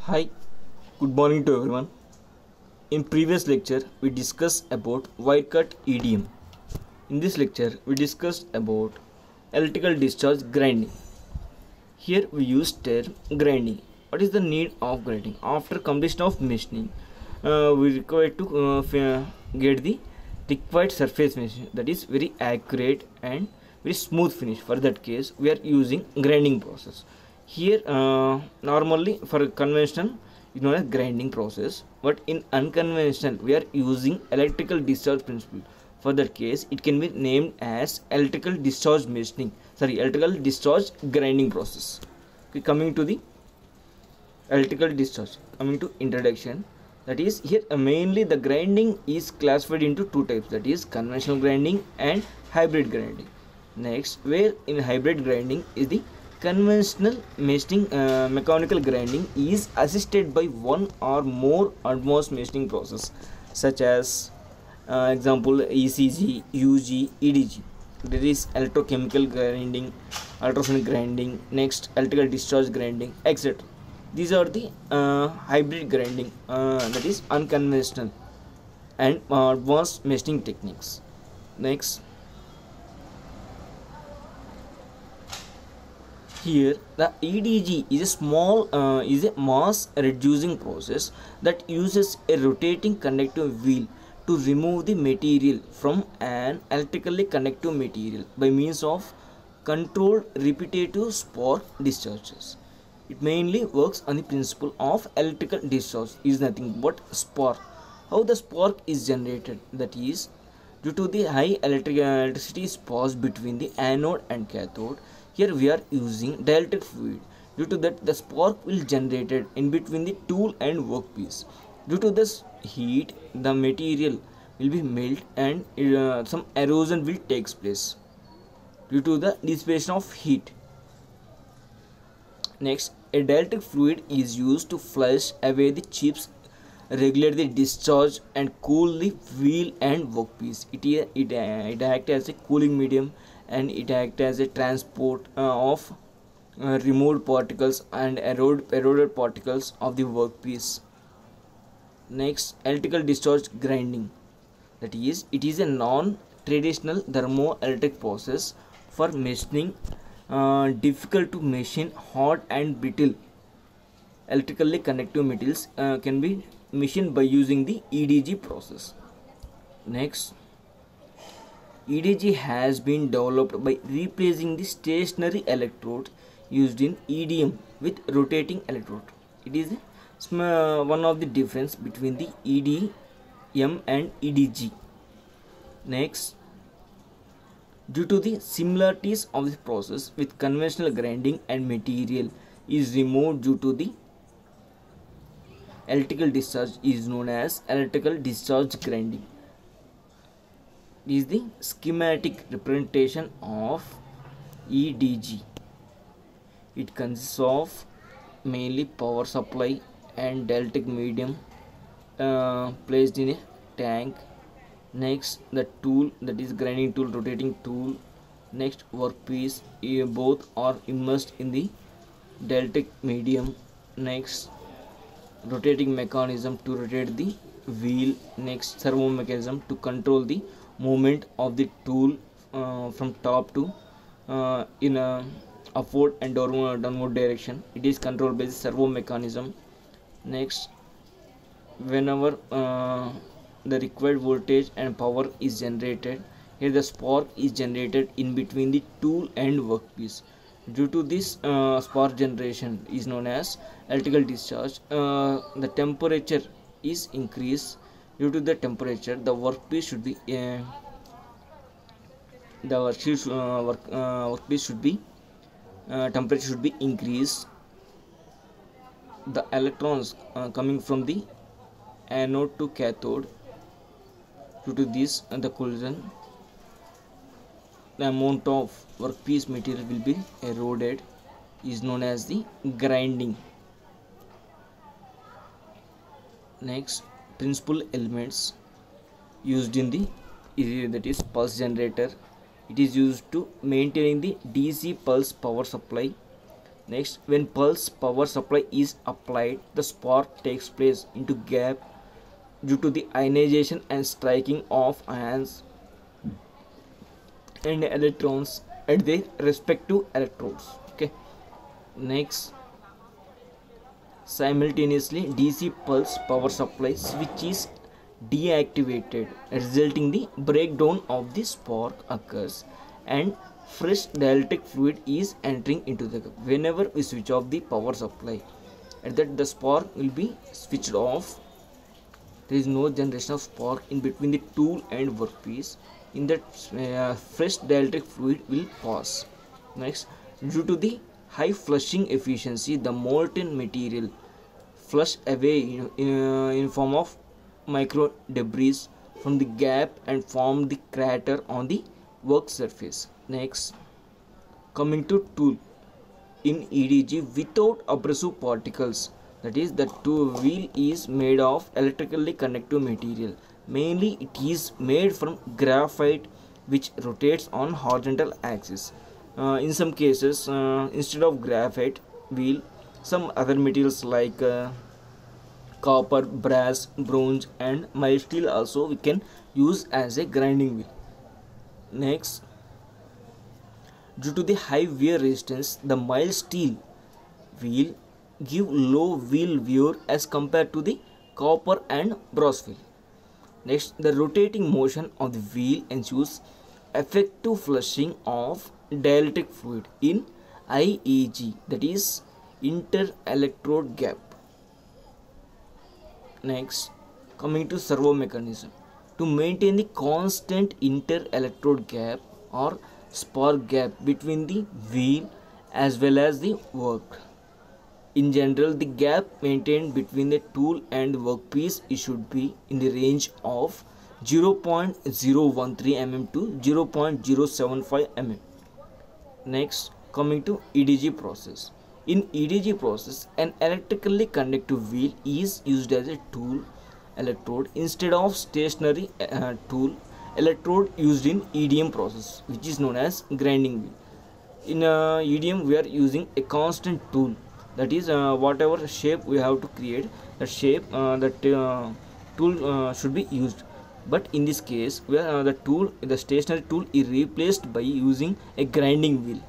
Hi, good morning to everyone. In previous lecture, we discussed about wire cut EDM. In this lecture, we discussed about electrical discharge grinding. Here we use term grinding. What is the need of grinding? After completion of machining, we require to get the required surface finishing, that is very accurate and very smooth finish. For that case, we are using grinding process. Here, normally for conventional, it's known as grinding process, but in unconventional, we are using electrical discharge principle. For that case, it can be named as electrical discharge machining. Electrical discharge grinding process. Okay, coming to the electrical discharge, coming to introduction, that is here mainly the grinding is classified into two types, that is conventional grinding and hybrid grinding. Next, where in hybrid grinding is the conventional machining, mechanical grinding is assisted by one or more advanced machining process such as example ECG, UG, EDG. There is electrochemical grinding, ultrasonic grinding, next electrical discharge grinding, etc. These are the hybrid grinding, that is unconventional and advanced machining techniques. Next, here the EDG is a small is a mass reducing process that uses a rotating conductive wheel to remove the material from an electrically conductive material by means of controlled repetitive spark discharges. It mainly works on the principle of electrical discharge, is nothing but spark. How the spark is generated, that is due to the high electricity is passed between the anode and cathode. Here we are using dielectric fluid. Due to that, the spark will generated in between the tool and workpiece. Due to this heat, the material will be melt and some erosion will takes place due to the dissipation of heat. Next, a dielectric fluid is used to flush away the chips, regulate the discharge and cool the wheel and workpiece. It acts as a cooling medium and it acts as a transport of removed particles and eroded particles of the workpiece. Next, electrical discharge grinding, that is it is a non-traditional thermoelectric process for machining difficult to machine hard and brittle electrically conductive metals can be machined by using the EDG process. Next, EDG has been developed by replacing the stationary electrode used in EDM with rotating electrode. It is one of the difference between the EDM and EDG. Next, due to the similarities of the process with conventional grinding and material is removed due to the electrical discharge is known as electrical discharge grinding. It is the schematic representation of EDG. It consists of mainly power supply and dielectric medium placed in a tank. Next, the tool, that is grinding tool, rotating tool. Next, workpiece, both are immersed in the dielectric medium. Next, rotating mechanism to rotate the wheel. Next, servo mechanism to control the movement of the tool from top to in a upward and downward direction. It is controlled by the servo mechanism. Next, whenever the required voltage and power is generated, here the spark is generated in between the tool and workpiece. Due to this spark generation is known as electrical discharge. The temperature is increased. Due to the temperature, the workpiece should be workpiece should be temperature should be increased. The electrons coming from the anode to cathode, due to this the collision, the amount of workpiece material will be eroded, is known as the grinding. Next, principal elements used in the that is pulse generator. It is used to maintaining the DC pulse power supply. Next, when pulse power supply is applied, the spark takes place into gap due to the ionization and striking of ions and electrons at their respective electrodes. Okay. Next, simultaneously DC pulse power supply switch is deactivated, resulting the breakdown of the spark occurs and fresh dielectric fluid is entering into the cup. Whenever we switch off the power supply, and that the spark will be switched off, there is no generation of spark in between the tool and workpiece. In that, fresh dielectric fluid will pass. Next, due to the high flushing efficiency, the molten material flush away in form of micro debris from the gap and form the crater on the work surface. Next, coming to tool in EDG without abrasive particles, that is, the wheel is made of electrically conductive material. Mainly it is made from graphite which rotates on horizontal axis. In some cases, instead of graphite wheel, some other materials like copper, brass, bronze and mild steel also we can use as a grinding wheel. Next, due to the high wear resistance, the mild steel wheel give low wheel wear as compared to the copper and brass wheel. Next, the rotating motion of the wheel ensures effective flushing of dielectric fluid in IEG, that is inter-electrode gap. Next, coming to servo mechanism. To maintain the constant inter-electrode gap or spark gap between the wheel as well as the work. In general, the gap maintained between the tool and workpiece should be in the range of 0.013 mm to 0.075 mm. Next, coming to EDG process. In EDG process, an electrically conductive wheel is used as a tool electrode instead of stationary tool electrode used in EDM process, which is known as grinding wheel. In EDM, we are using a constant tool, that is whatever shape we have to create, that shape tool should be used. But in this case, where the stationary tool is replaced by using a grinding wheel.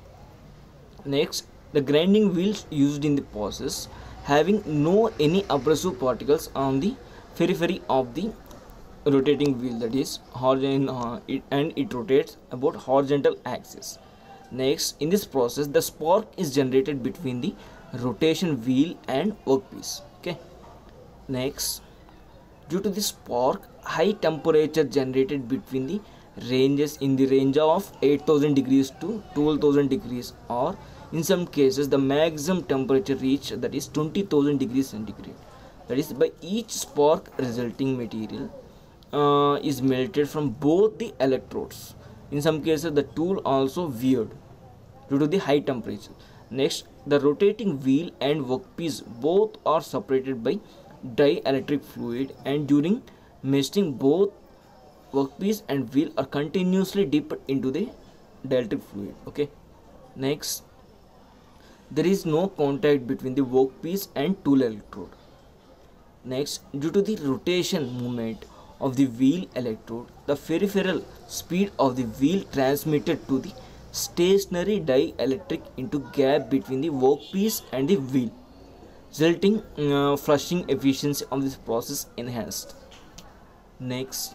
Next, the grinding wheels used in the process having no any abrasive particles on the periphery of the rotating wheel, that is horizontal, and it rotates about horizontal axis. Next, in this process, the spark is generated between the rotation wheel and workpiece. Okay. Next, due to the spark, high temperature generated between the ranges in the range of 8000 degrees to 12000 degrees, or in some cases the maximum temperature reached, that is 20,000 degrees centigrade. That is, by each spark resulting material is melted from both the electrodes. In some cases the tool also weared due to the high temperature. Next, the rotating wheel and workpiece both are separated by dielectric fluid, and during melting both workpiece and wheel are continuously dipped into the dielectric fluid. Okay. Next, there is no contact between the workpiece and tool electrode. Next, due to the rotation movement of the wheel electrode, the peripheral speed of the wheel transmitted to the stationary dielectric into gap between the workpiece and the wheel, resulting flushing efficiency of this process enhanced. Next,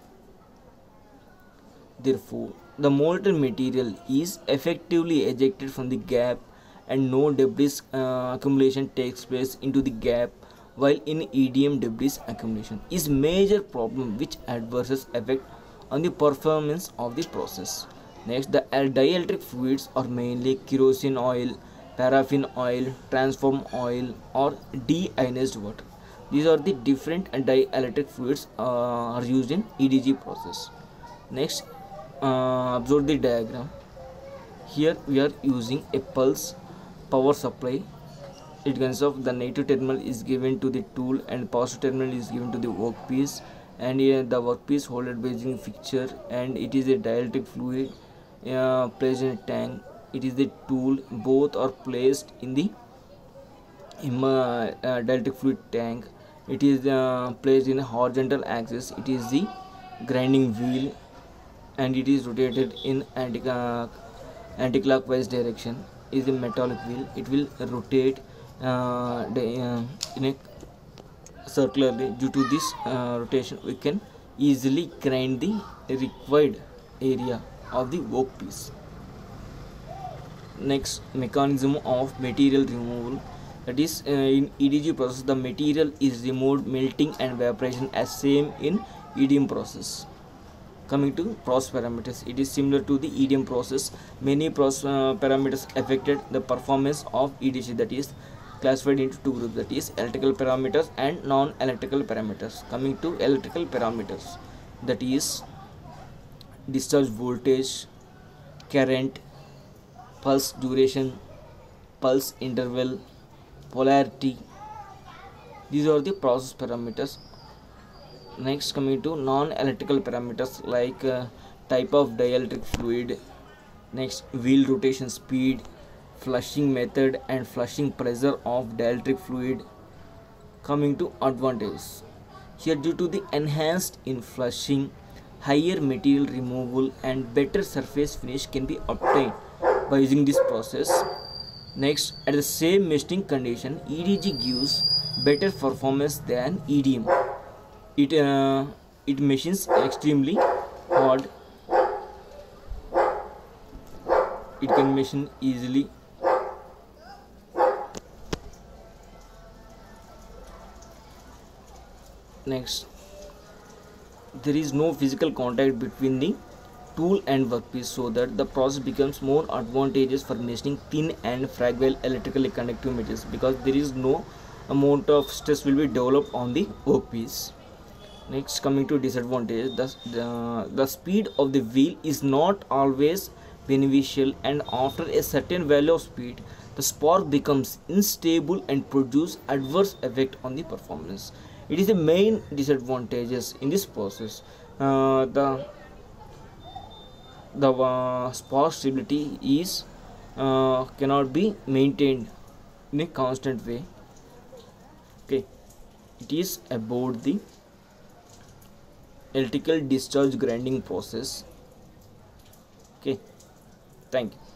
therefore, the molten material is effectively ejected from the gap and no debris accumulation takes place into the gap, while in EDM debris accumulation is major problem which adverses effect on the performance of the process. Next, the dielectric fluids are mainly kerosene oil, paraffin oil, transform oil or deionized water. These are the different dielectric fluids are used in EDG process. Next, observe the diagram. Here we are using a pulse power supply. It consists of the negative terminal is given to the tool and positive terminal is given to the workpiece, and here the workpiece holded by using fixture, and it is a dielectric fluid placed in a tank, it is the tool. Both are placed in the dielectric fluid tank. It is placed in a horizontal axis. It is the grinding wheel, and it is rotated in anti-clockwise direction. Is a metallic wheel. It will rotate in a circularly. Due to this rotation, we can easily grind the required area of the workpiece. Next, mechanism of material removal. That is, in EDG process, the material is removed melting and evaporation as same in EDM process. Coming to process parameters, it is similar to the EDM process. Many process parameters affected the performance of EDG, that is classified into two groups, that is electrical parameters and non-electrical parameters. Coming to electrical parameters, that is discharge voltage, current, pulse duration, pulse interval, polarity. These are the process parameters. Next, coming to non-electrical parameters like type of dielectric fluid, next wheel rotation speed, flushing method and flushing pressure of dielectric fluid. Coming to advantages, here due to the enhanced in flushing, higher material removal and better surface finish can be obtained by using this process. Next, at the same machining condition, EDG gives better performance than EDM. It machines extremely hard. It can machine easily. Next, there is no physical contact between the tool and workpiece, so that the process becomes more advantageous for machining thin and fragile electrically conductive materials, because there is no amount of stress will be developed on the workpiece. Next, coming to disadvantage, the speed of the wheel is not always beneficial, and after a certain value of speed, the spark becomes unstable and produce adverse effect on the performance. It is the main disadvantages in this process. The spark stability is cannot be maintained in a constant way. Okay, it is about the electrical discharge grinding process. Okay, thank you.